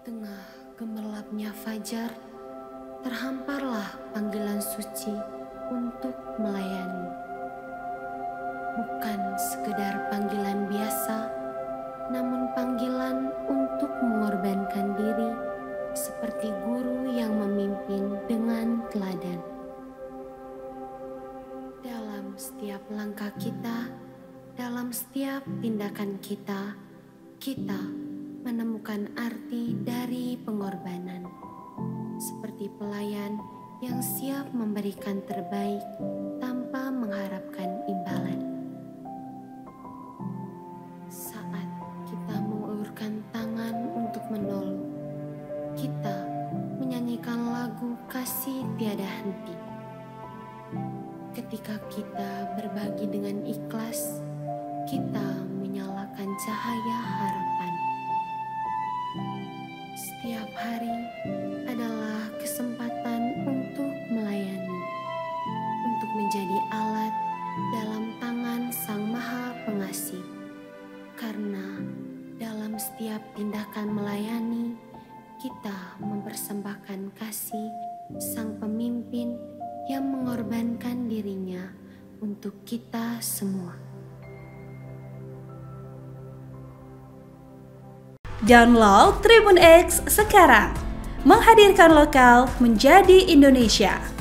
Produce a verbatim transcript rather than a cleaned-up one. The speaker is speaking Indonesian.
tengah gemerlapnya fajar, terhamparlah panggilan suci untuk melayani. Bukan sekedar panggilan biasa, namun panggilan untuk mengorbankan diri seperti guru yang memimpin dengan teladan. Dalam setiap langkah kita, dalam setiap tindakan kita, kita menemukan arti dari pengorbanan. Seperti pelayan yang siap memberikan terbaik tanpa mengharapkan imbalan. Saat kita mengulurkan tangan untuk menolong, kita menyanyikan lagu kasih tiada henti. Ketika kita berbagi dengan ikhlas, kita menyalakan cahaya harapan. Setiap hari adalah kesempatan untuk melayani, untuk menjadi alat dalam tangan Sang Maha Pengasih. Karena dalam setiap tindakan melayani, kita mempersembahkan kasih Sang Pemimpin yang mengorbankan dirinya untuk kita semua. Download Tribun X sekarang, menghadirkan lokal menjadi Indonesia.